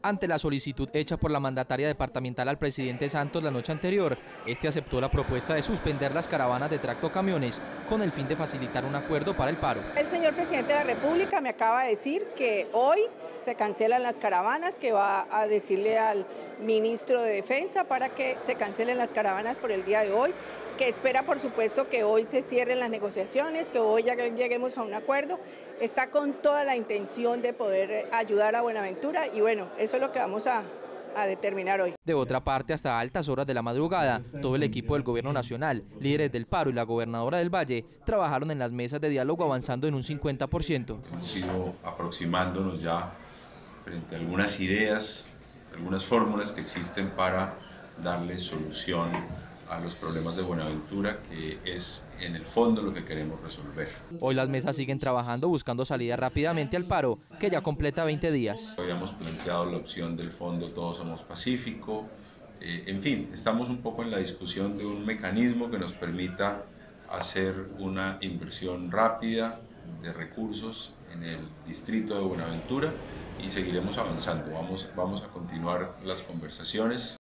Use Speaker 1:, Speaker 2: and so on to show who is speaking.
Speaker 1: Ante la solicitud hecha por la mandataria departamental al presidente Santos la noche anterior, este aceptó la propuesta de suspender las caravanas de tractocamiones con el fin de facilitar un acuerdo para el paro.
Speaker 2: El señor presidente de la República me acaba de decir que hoy se cancelan las caravanas, que va a decirle al ministro de Defensa para que se cancelen las caravanas por el día de hoy, que espera por supuesto que hoy se cierren las negociaciones, que hoy ya lleguemos a un acuerdo. Está con toda la intención de poder ayudar a Buenaventura y bueno, eso es lo que vamos a determinar hoy.
Speaker 1: De otra parte, hasta altas horas de la madrugada, todo el equipo del gobierno nacional, líderes del paro y la gobernadora del Valle trabajaron en las mesas de diálogo avanzando en un 50%.
Speaker 3: Hemos ido aproximándonos ya frente a algunas ideas, algunas fórmulas que existen para darle solución a los problemas de Buenaventura, que es en el fondo lo que queremos resolver.
Speaker 1: Hoy las mesas siguen trabajando buscando salida rápidamente al paro, que ya completa 20 días.
Speaker 3: Habíamos planteado la opción del fondo Todos Somos Pacífico. En fin, estamos un poco en la discusión de un mecanismo que nos permita hacer una inversión rápida de recursos en el distrito de Buenaventura y seguiremos avanzando. Vamos a continuar las conversaciones.